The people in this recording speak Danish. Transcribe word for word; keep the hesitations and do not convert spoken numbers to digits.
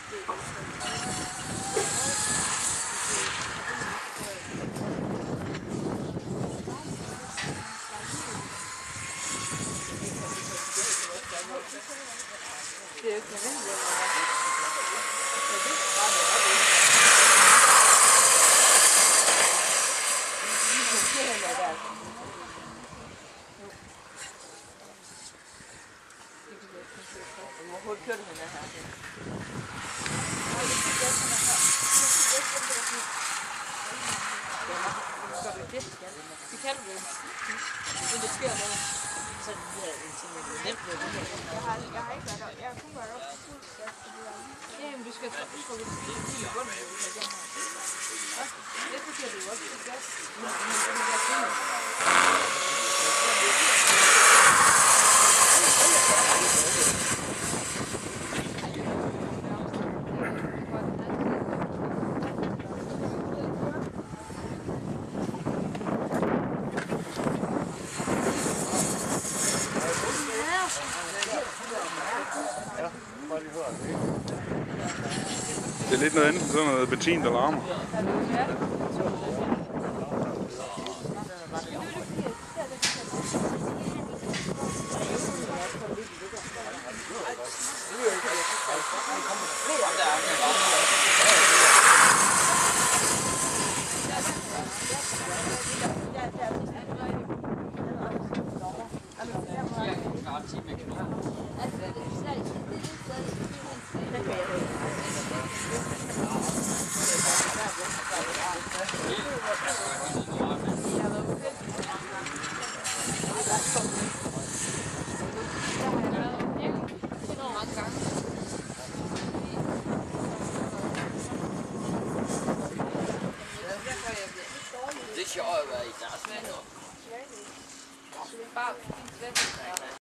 Det er jo ikke nødvendigt. Hvor hurtigt kører du med den her? Skal du det? Det kan du vel. Men det sker noget. Så det bliver nemt ved det her. Jeg har, jeg har ikke været op. Jeg har kun været op på fuld gas. Jamen, du skal trykke på i bunden. Det forstår du også til gas. Men det vil være fint. Det er lidt noget andet, sådan noget benzin, der larmer. Det er sjovt at være i deres venner. Bare